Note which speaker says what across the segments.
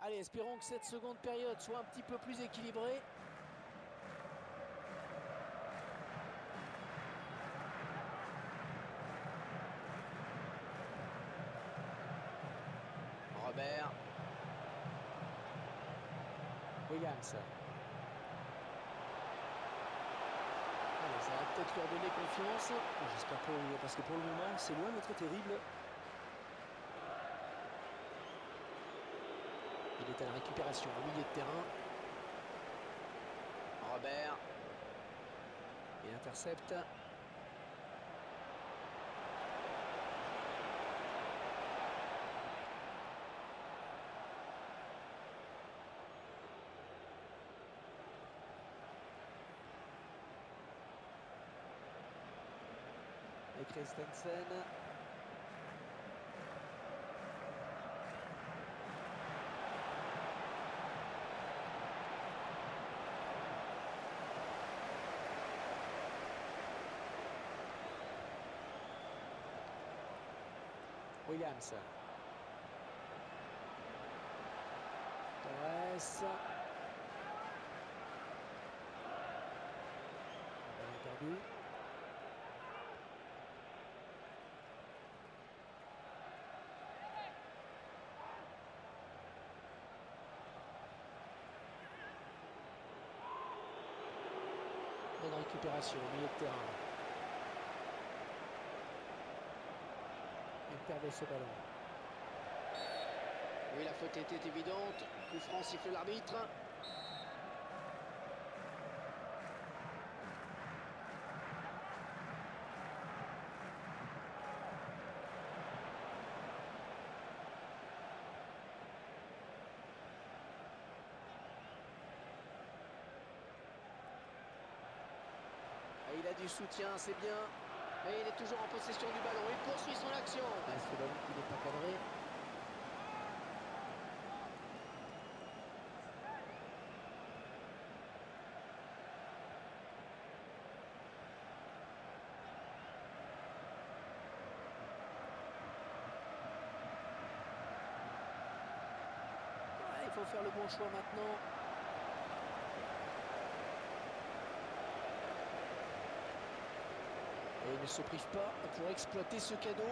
Speaker 1: Allez, espérons que cette seconde période soit un petit peu plus équilibrée. Robert. Williams. Allez, ça va peut-être leur donner confiance.
Speaker 2: J'espère pour lui, parce que pour le moment, c'est loin d'être terrible.
Speaker 1: Il est à la récupération au milieu de terrain. Robert. Il intercepte. Et Christensen. Williams. Torres. Ballon perdu. Bonne récupération au milieu de terrain. Il perdait ce ballon. Oui, la faute était évidente. Coup franc, siffle l'arbitre. Et il a du soutien, c'est bien. Mais il est toujours en possession du ballon. Il poursuit son action. Ce ballon qui n'est pas cadré. Il faut faire le bon choix maintenant. Et il ne se prive pas pour exploiter ce cadeau.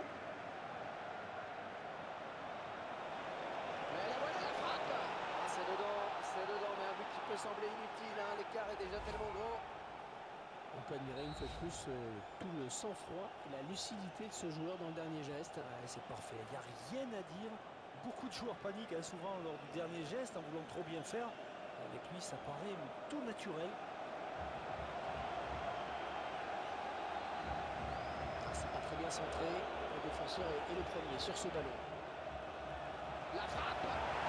Speaker 1: Mais la voilà la frappe. Ah, c'est dedans, mais un but qui peut sembler inutile. Hein. L'écart est déjà tellement grand.
Speaker 2: On peut admirer une fois de plus tout le sang-froid et la lucidité de ce joueur dans le dernier geste. Ouais, c'est parfait, il n'y a rien à dire. Beaucoup de joueurs paniquent souvent lors du dernier geste en voulant trop bien faire. Avec lui, ça paraît tout naturel.
Speaker 1: C'est pas très bien centré. Le défenseur est le premier sur ce ballon. La frappe.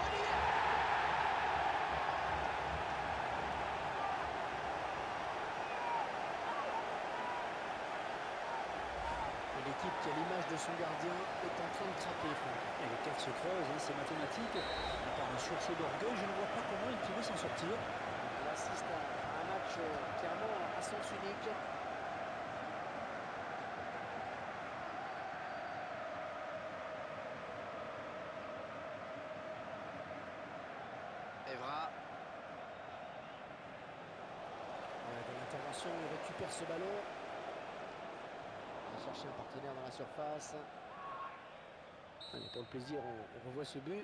Speaker 1: L'équipe qui a l'image de son gardien est en train de craquer, Franck.
Speaker 2: Et les cartes se creusent, hein, c'est mathématique. Par un sursaut d'orgueil, je ne vois pas comment il pourrait s'en sortir.
Speaker 1: Il assiste à un match clairement à sens unique. Evra. Dans l'intervention, il récupère ce ballon. Il va chercher un partenaire dans la surface. Allez, pour le plaisir, on revoit ce but.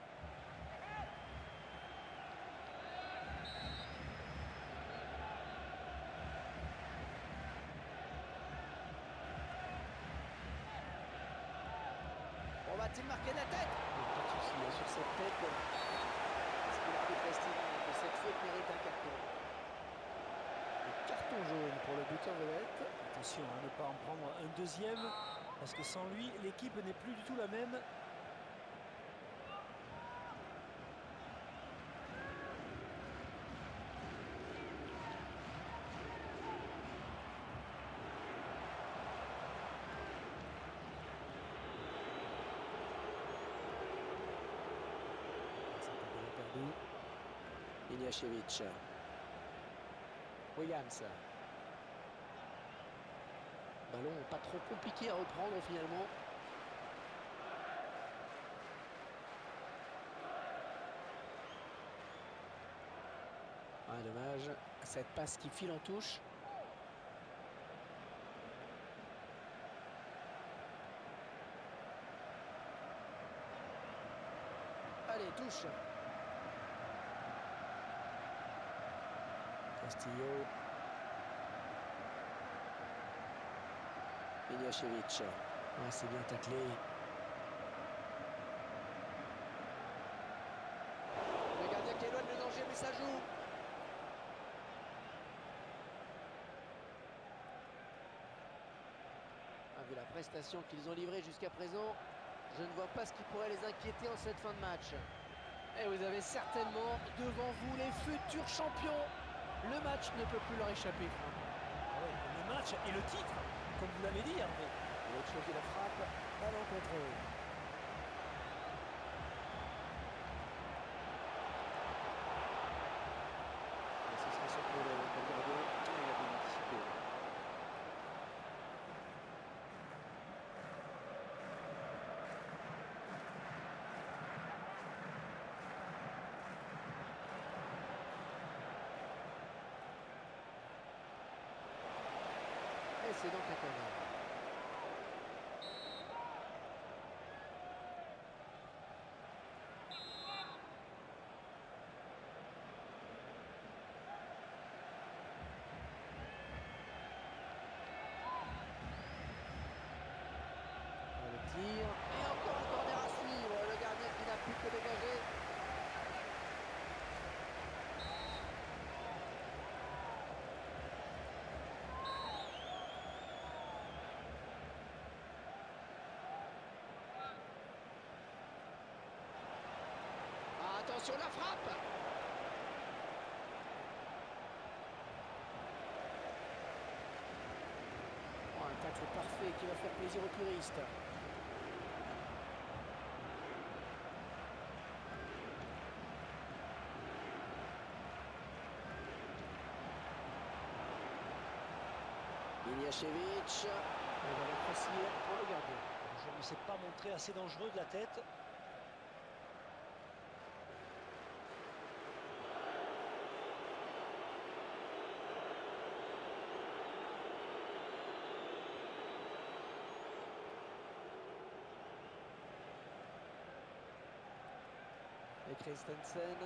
Speaker 1: On va-t-il marquer la tête? Pas de souci hein, sur cette tête. Parce que l'arbitre estime que cette faute mérite un carton. Un carton jaune pour le buteur vedette.
Speaker 2: Attention à ne pas en prendre un deuxième, parce que sans lui, l'équipe n'est plus du tout la même.
Speaker 1: Iliašević. Williams. Ballon pas trop compliqué à reprendre finalement.
Speaker 2: Ah, dommage. Cette passe qui file en touche. Allez, touche. Castillo. Iliašević. Ouais, c'est bien taclé.
Speaker 1: Le gardien qui éloigne le danger, mais ça joue. Vu la prestation qu'ils ont livrée jusqu'à présent, je ne vois pas ce qui pourrait les inquiéter en cette fin de match. Et vous avez certainement devant vous les futurs champions. Le match ne peut plus leur échapper.
Speaker 2: Ah ouais, le match et le titre, comme vous l'avez dit, Hervé.
Speaker 1: Il va choquer la frappe, ballon contrôle. Ce sera son problème, le gardien, il a bien anticipé. Et c'est donc un corner. Le tir. Et encore un corner à suivre. Le gardien qui n'a plus que dégagé. Ah, attention la frappe.
Speaker 2: Oh, un tacle parfait qui va faire plaisir aux puristes. Iliašević. Il va être facile pour le gardien.
Speaker 3: Je ne s'est pas montré assez dangereux de la tête.
Speaker 1: Et Christensen.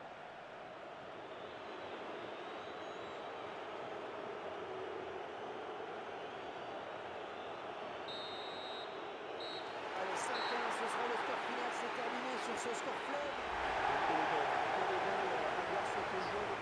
Speaker 1: Allez, 5-1, ce sera le score final, c'est terminé sur ce score fleuve. Que les balles à voir cette joie